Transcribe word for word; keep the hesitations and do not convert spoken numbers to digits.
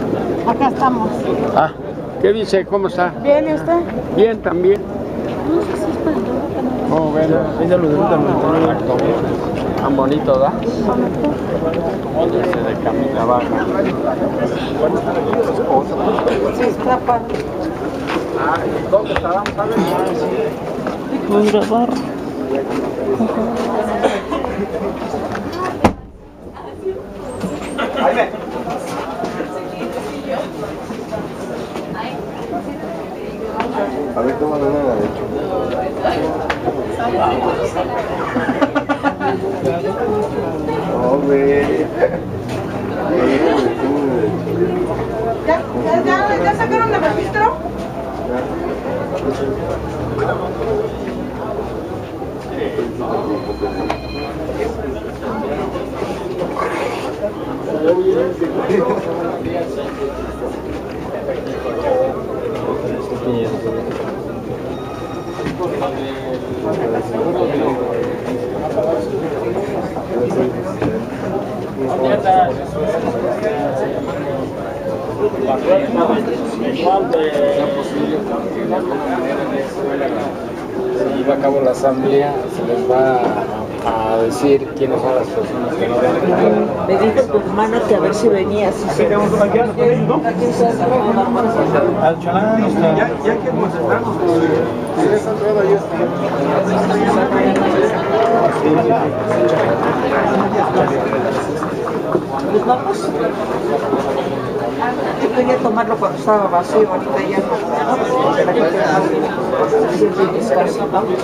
Acá estamos. Ah, ¿qué dice? ¿Cómo está? Bien, ¿y usted? Bien, también. Oh, bueno. Tan bonito, ¿da? Ese de camisa baja. Sí, está padre. Ah, ¿dónde estábamos? Voy a grabar. A ver, toma una de hecho. No, güey. ¿Ya, ya, ya, ya sacaron el registro? Si lleva a cabo la asamblea, se les va a, a decir quiénes son las personas que no van. Me dijo tu hermano que a ver si venías. Si se... Al chalán está. Ya, ya que nos estamos. Sí, esa entrada ya está. ¿Nos vamos? Yo quería tomarlo cuando estaba vacío, ahorita ya no. Para que te siempre descanso. Vamos.